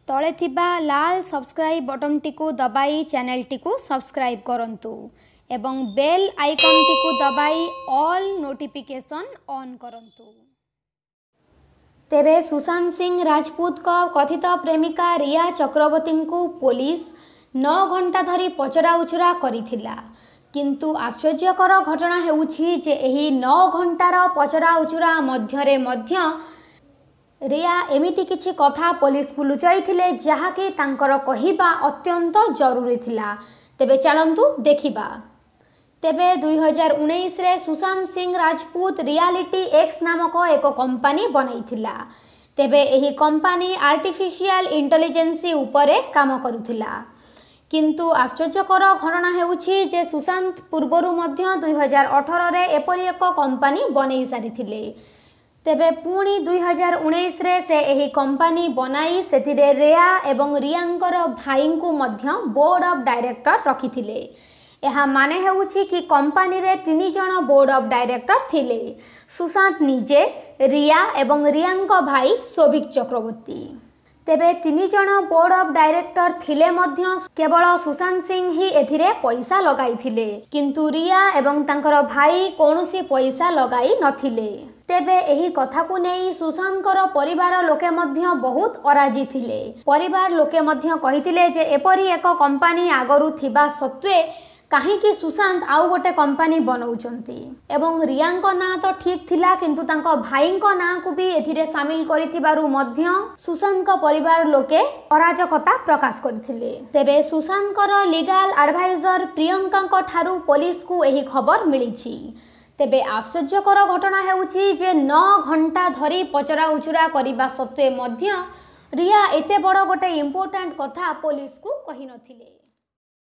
तले थिबा लाल subscribe button टिकु दबाई चैनल टिकु सब्सक्राइब करंतु एवं बेल आइकन टिकु दबाई ऑल नोटिफिकेशन ऑन करंतु। तेबे सुशांत सिंह राजपूत को कथित प्रेमिका रिया चक्रवर्ती को पुलिस 9 घंटा धरी पचरा उचरा करिथिला, किंतु आश्चर्यकर घटना हेउछि जे एही 9 घंटार पचरा उचरा मध्यरे मध्य रिया एमिति किछि कथा पुलिस को लुचाइथिले जहाँकि तांकर कहिबा अत्यंत जरूरी थिला। तेबे चलंतु देखिबा। तेबे 2019 रे सुशांत सिंह राजपूत रियलिटी एक्स नामक एक कंपनी बनैथिला। तेबे एही कंपनी आर्टिफिशियल इंटेलिजेंस उपरे काम करुथिला, किंतु आश्चर्यकर घटना हेउछि जे सुशांत पूर्वरु मध्य 2018 रे एपरि एक कंपनी बनै सारिथिले। तेबे पुणी 2019 रे से एही कंपनी बनाई सेथिरे रिया एवं रियांकर भाई को मध्य बोर्ड ऑफ डायरेक्टर रखिथिले। यह माने हेउछि कि कंपनी रे 3 जण बोर्ड ऑफ डायरेक्टर थिले, सुशांत निजे, रिया एवं रियांक भाई सौभिक चक्रवर्ती। तेबे 3 जण बोर्ड ऑफ डायरेक्टर थिले मध्य केवल सुशांत सिंह ही एथिरे पैसा लगाई थिले, किंतु रिया एवं तांकर भाई कोनोसी पैसा लगाई नथिले। तेबे एही कथा को नहीं सुशांतर परिवार लोके मध्य बहुत अराजी थिले। परिवार लोके मध्य कहिथिले जे एपरी एक कंपनी आगरु थिबा सत्वे काहेकि सुशांत आउ गोटे कंपनी बनाउचंती एवं रियांक ना तो ठीक थिला, किंतु तांको भाईंको ना को भी एथिरे शामिल करिथिबारु मध्य सुशांत को परिवार लोके अराजकता प्रकाश करथिले। तेबे सुशांतर लीगल एडवाइजर प्रियंका को ठारू पुलिस को एही खबर मिलिछि। तेबे आश्चर्यकर घटना हेउछि जे 9 घंटा धरी पचरा उचरा करिबा सत्वे मध्य रिया एते बड़ गोटे इम्पोर्टेंट कथा पुलिस को कहि नथिले।